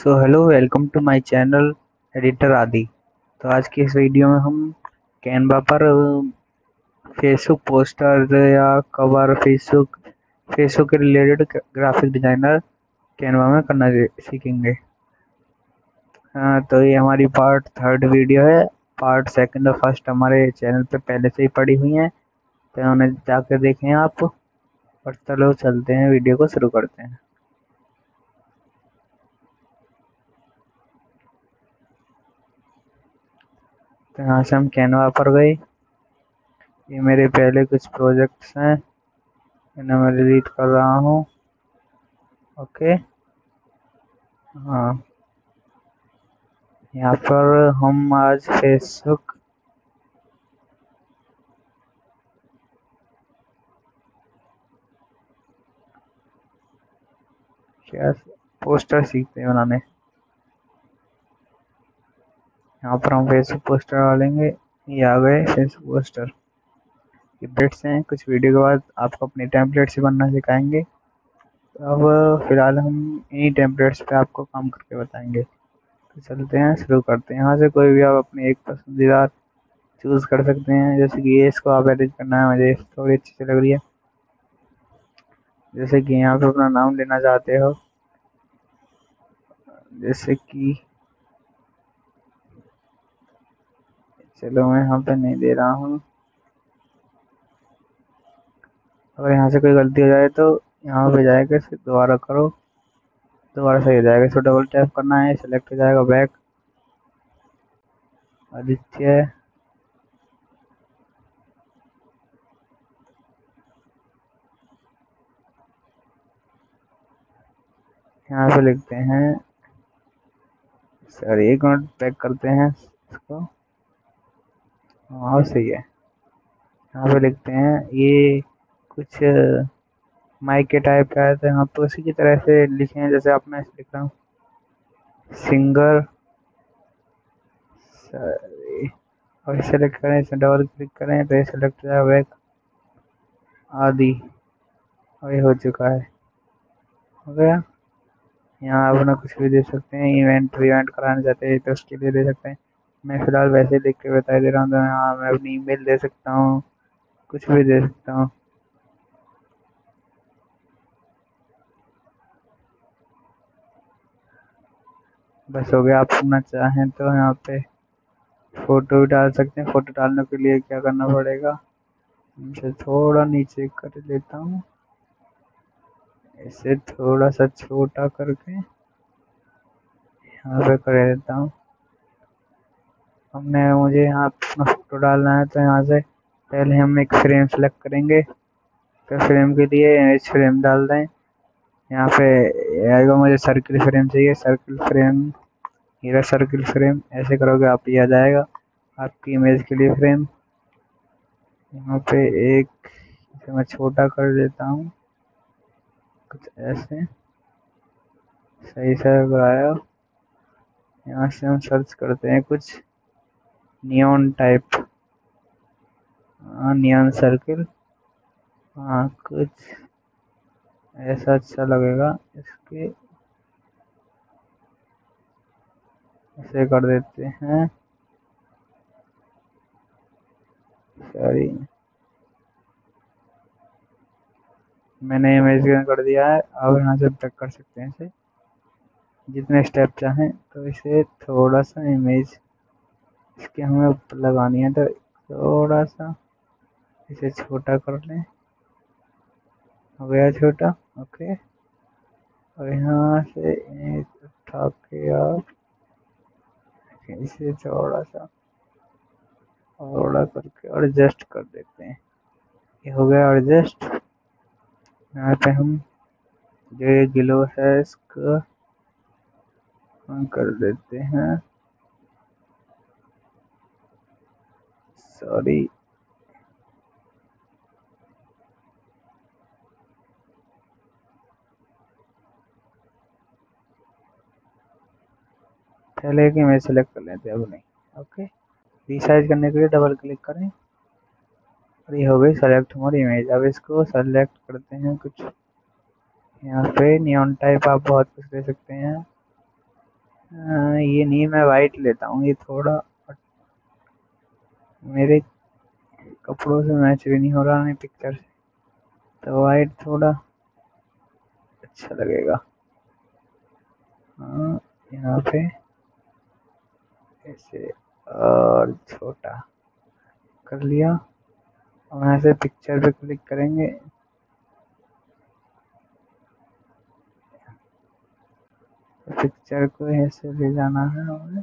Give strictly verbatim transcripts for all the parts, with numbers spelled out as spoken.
So hello welcome to my channel editor Aadi. तो आज की इस वीडियो में हम कैनवा पर फेसबुक पोस्टर या कवर फेसबुक फेसबुक के रिलेटेड ग्राफिक डिजाइनर कैनवा में करना सीखेंगे। हाँ, तो ये हमारी पार्ट थर्ड वीडियो है। पार्ट सेकंड और फर्स्ट हमारे चैनल पे पहले से ही पड़ी हुई हैं, तो उन्हें जाकर देखें आप। और चलो चलते हैं, वीडियो को शुरू करते हैं। तो यहाँ से हम कैनवा पर गए। ये मेरे पहले कुछ प्रोजेक्ट्स हैं, इन्हें मैं डिलीट कर रहा हूँ। ओके। हाँ, यहाँ पर हम आज फेसबुक क्या पोस्टर सीखते हैं बनाने। यहाँ पर हम फेसबुक पोस्टर डालेंगे। ये आ गए फेसबुक पोस्टर। ये बिट्स हैं, कुछ वीडियो के बाद आपको अपने टेम्पलेट से बनना सिखाएंगे। अब फिलहाल हम इन्हीं टेम्पलेट्स पे आपको काम करके बताएंगे। तो चलते हैं, शुरू करते हैं। यहाँ से कोई भी आप अपनी एक पसंदीदा चूज कर सकते हैं, जैसे कि ये इसको आप एडिट करना है, मुझे थोड़ी अच्छी सी लग रही है। जैसे कि यहाँ पे अपना नाम लेना चाहते हो, जैसे कि चलो मैं यहाँ पे नहीं दे रहा हूँ। अगर यहाँ से कोई गलती हो जाए तो यहाँ पे जाएगा, फिर दोबारा करो, दोबारा सही हो जाएगा। इसको डबल टैप करना है, सेलेक्ट हो जाएगा बैक आदित्य। यहाँ पे लिखते हैं, सर एक मिनट बैक करते हैं इसको। हाँ सही है। यहाँ पे लिखते हैं ये कुछ माइक के टाइप का है, तो यहाँ पे उसी की तरह से लिखे हैं जैसे आप, मैं लिख रहा हूँ सिंगर। सॉरी। और सेलेक्ट करें, इसे डबल क्लिक करें तो ये सेलेक्ट हो जाएगा बैक आदि। और ये हो चुका है, हो गया। यहाँ अपना कुछ भी दे सकते हैं, इवेंट इवेंट कराना चाहते हैं तो उसके लिए दे सकते हैं। मैं फिलहाल वैसे लिख के बता दे रहा हूँ, तो यहाँ मैं अपनी ईमेल दे सकता हूँ, कुछ भी दे सकता हूँ। बस हो गया। आप सुनना चाहें तो यहाँ पे फोटो भी डाल सकते हैं। फोटो डालने के लिए क्या करना पड़ेगा, इसे थोड़ा नीचे कर लेता हूँ, इसे थोड़ा सा छोटा करके यहाँ पे कर देता हूँ। हमने मुझे यहाँ अपना फोटो डालना है, तो यहाँ से पहले हम एक फ्रेम सेलेक्ट करेंगे। तो फ्रेम के लिए इमेज फ्रेम डाल दें। यहाँ पे आएगा, मुझे सर्किल फ्रेम चाहिए, सर्किल फ्रेम, ये सर्किल फ्रेम। ऐसे करोगे आप, ये आ जाएगा आपकी इमेज के लिए फ्रेम। यहाँ पे एक, इसे मैं छोटा कर देता हूँ कुछ ऐसे, सही से आया। यहाँ से हम सर्च करते हैं कुछ नियॉन टाइप, नियॉन सर्किल। हाँ, कुछ ऐसा अच्छा लगेगा, इसके ऐसे कर देते हैं। सॉरी, मैंने इमेज कर दिया है। अब यहाँ से तक कर सकते हैं इसे जितने स्टेप चाहें। तो इसे थोड़ा सा इमेज इसके हमें ऊपर लगानी है, तो थोड़ा सा इसे छोटा कर लें। हो गया छोटा, ओके। और यहाँ से एक उठा के आप इसे थोड़ा सा थोड़ा करके एडजस्ट कर देते हैं। ये हो गया एडजस्ट। यहाँ पे हम जो ये ग्लो है इसको हम कर देते हैं, सॉरी। पहले एक इमेज सेलेक्ट कर लेते हैं, अब नहीं। ओके, रिसाइज करने के लिए डबल क्लिक करें और ये हो गई सेलेक्ट हमारी इमेज। अब इसको सेलेक्ट करते हैं कुछ, यहाँ पे नियॉन टाइप आप बहुत कुछ दे सकते हैं। आ, ये नहीं, मैं वाइट लेता हूँ, ये थोड़ा मेरे कपड़ों से मैच भी नहीं हो रहा है पिक्चर से, तो वाइट थोड़ा अच्छा लगेगा। हाँ, यहाँ पे ऐसे और छोटा कर लिया। और यहाँ से पिक्चर पे क्लिक करेंगे, तो पिक्चर को ऐसे ले जाना है हमें।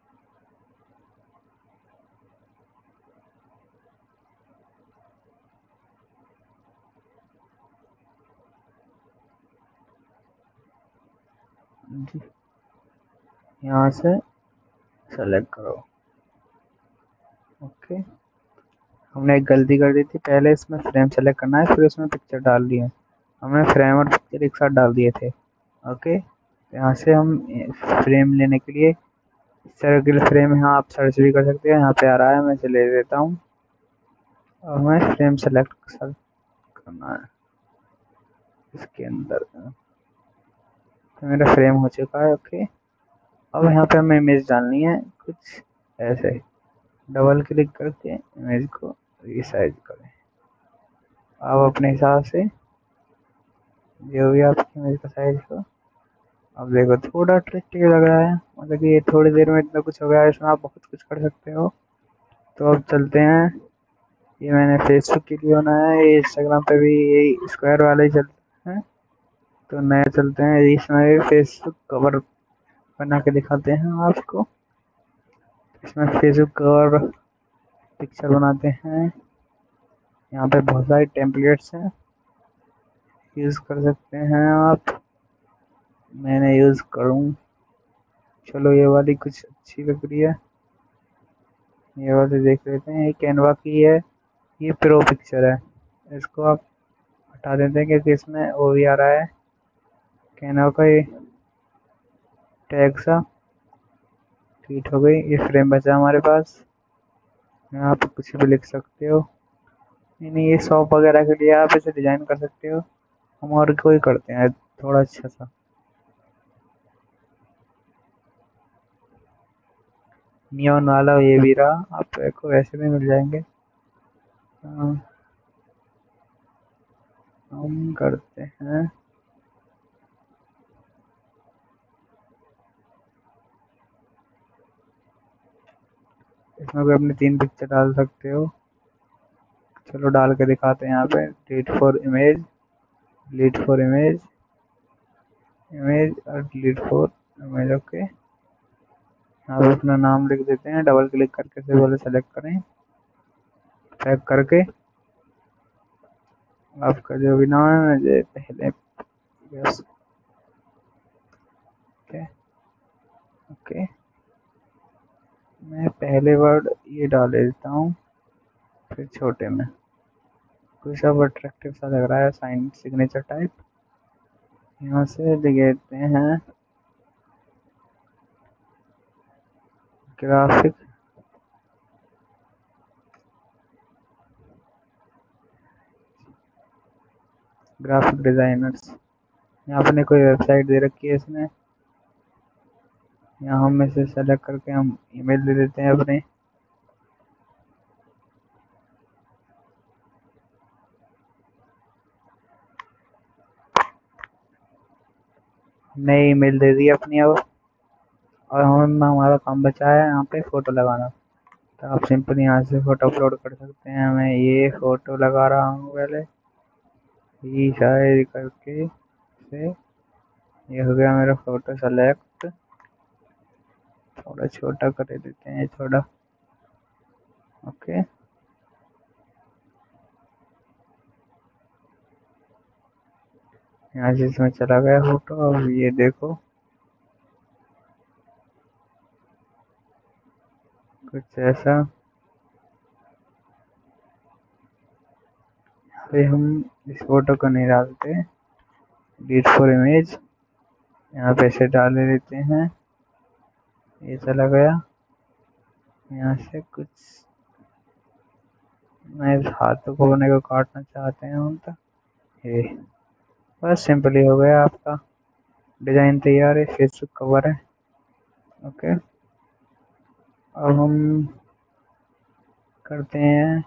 जी, यहाँ से सेलेक्ट करो। ओके, हमने एक गलती कर दी थी, पहले इसमें फ्रेम सेलेक्ट करना है फिर उसमें पिक्चर डाल दिए। हमने फ्रेम और पिक्चर एक साथ डाल दिए थे। ओके, तो यहाँ से हम फ्रेम लेने के लिए सर्किल फ्रेम, यहाँ आप सर्च भी कर सकते हैं, यहाँ पे आ रहा है, मैं इसे ले लेता हूँ और मैं फ्रेम सेलेक्ट करना है इसके अंदर। तो मेरा फ्रेम हो चुका है। ओके, अब यहाँ पे हमें इमेज डालनी है कुछ ऐसे, डबल क्लिक करके इमेज को रिसाइज करें आप अपने हिसाब से, जो भी आपकी इमेज का साइज हो। अब देखो थोड़ा अट्रैक्टिव लग रहा है, मतलब कि ये थोड़ी देर में इतना कुछ हो गया है, इसमें आप बहुत कुछ कर सकते हो। तो अब चलते हैं, ये मैंने फेसबुक के लिए बनाया है, ये इंस्टाग्राम पे भी यही स्क्वायर वाले ही चलते हैं। तो नया चलते हैं, इसमें भी फेसबुक कवर बना के दिखाते हैं आपको। इसमें फेसबुक कवर पिक्चर बनाते हैं, यहाँ पे बहुत सारे टेम्पलेट्स हैं, यूज़ कर सकते हैं आप। मैंने यूज़ करूँ, चलो ये वाली कुछ अच्छी लग रही है, ये वाली देख लेते हैं। ये कैनवा की है, ये प्रो पिक्चर है, इसको आप हटा देते हैं क्योंकि इसमें वो भी आ रहा है कैनवा का ये टैग सा। फिट हो गई, ये फ्रेम बचा हमारे पास, यहाँ पे कुछ भी लिख सकते हो। नहीं नहीं, ये शॉप वगैरह के लिए आप इसे डिजाइन कर सकते हो। हम और कोई करते हैं थोड़ा अच्छा सा, नियॉन वाला ये भी रहा, आपको वैसे भी मिल जाएंगे। हाँ, हम करते हैं, इसमें भी अपने तीन पिक्चर डाल सकते हो। चलो डाल के दिखाते हैं, यहाँ पे delete for image, delete for image, image और डिलीट फॉर इमेज। ओके, यहाँ पे अपना नाम लिख देते हैं, डबल क्लिक करके से पहले सेलेक्ट करें, चेक करके आपका जो भी नाम है मुझे पहले, यस। ओके ओके, मैं पहले वर्ड ये डाल देता हूँ, फिर छोटे में कुछ अब अट्रैक्टिव सा लग रहा है, साइन सिग्नेचर टाइप। यहाँ से लिख देते हैं ग्राफिक ग्राफिक डिजाइनर्स। यहाँ अपने कोई वेबसाइट दे रखी है इसने, यहाँ हम इसे सेलेक्ट करके हम ईमेल दे देते हैं अपने। हमने ईमेल दे दी अपनी अब, और हम हमारा काम बचा है यहाँ पे फोटो लगाना। तो आप सिंपल यहाँ से फोटो अपलोड कर सकते हैं। मैं ये फोटो लगा रहा हूँ पहले, ये शायद करके से, ये हो गया मेरा फोटो सेलेक्ट। थोड़ा छोटा कर देते हैं थोड़ा। ओके, यहाँ से इसमें चला गया फोटो। अब ये देखो कुछ ऐसा। अभी हम इस फोटो को नहीं डालते, डिलीट फॉर इमेज, यहाँ पे से डाल देते हैं, ये चला गया। यहाँ से कुछ मैं इस हाथों को बने को काटना चाहते हैं हम, तो ये बस सिंपली हो गया, आपका डिजाइन तैयार है, फेसबुक कवर है। ओके, अब हम करते हैं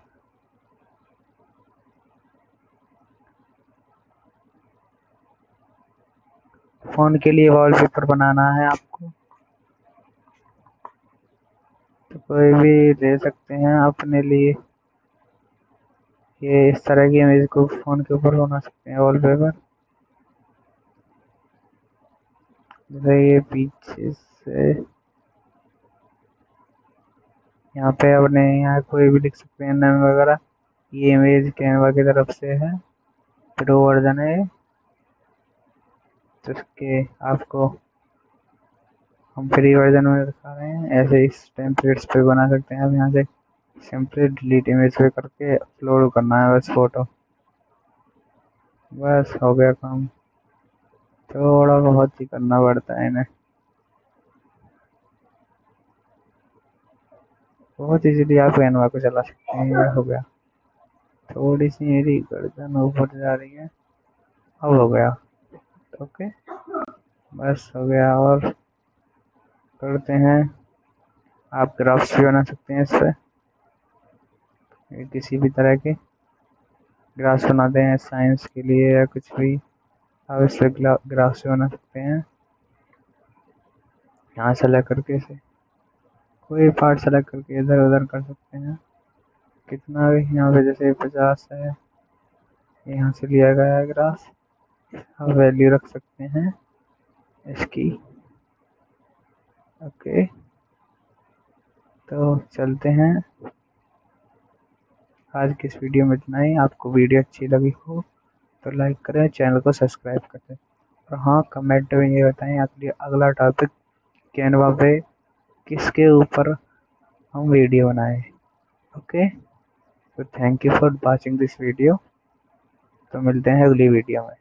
फोन के लिए वॉलपेपर बनाना है आपको, तो कोई भी ले सकते हैं अपने लिए। ये इस तरह की इमेज को फोन के ऊपर बना सकते हैं वॉलपेपर। जैसे ये पीछे से यहाँ पे अपने यहाँ कोई भी लिख सकते हैं नाम वगैरह। ये इमेज कैनवा की तरफ से है, प्रो वर्जन है, तो इसके आपको हम फ्री वर्जन में दिखा रहे हैं। ऐसे इस टेम्पलेट्स पे बना सकते हैं। अब यहाँ से सिंपली डिलीट इमेज पे करके अपलोड करना है बस फोटो, बस हो गया काम। थोड़ा बहुत ही करना पड़ता है इन्हें, बहुत इजीली आप कैनवा को चला सकते हैं। ये हो गया। थोड़ी सी मेरी गर्दन ऊपर जा रही है, अब हो गया। ओके, बस हो गया। और करते हैं, आप ग्राफ्स भी बना सकते हैं इससे, किसी भी तरह के ग्राफ्स बनाते हैं साइंस के लिए या कुछ भी, आप इससे ग्राफ्स बना सकते हैं। यहाँ सेलेक्ट करके इसे कोई पार्ट सेलेक्ट करके इधर उधर कर सकते हैं कितना भी। यहाँ पे जैसे पचास है, यहाँ से लिया गया है ग्राफ, आप वैल्यू रख सकते हैं इसकी। ओके, तो चलते हैं। आज की इस वीडियो में इतना ही। आपको वीडियो अच्छी लगी हो तो लाइक करें, चैनल को सब्सक्राइब करें, और हाँ, कमेंट में ये बताएं अगली अगला टॉपिक कैनवा पे किसके ऊपर हम वीडियो बनाएं। ओके, तो thank you for watching this video. तो मिलते हैं अगली वीडियो में।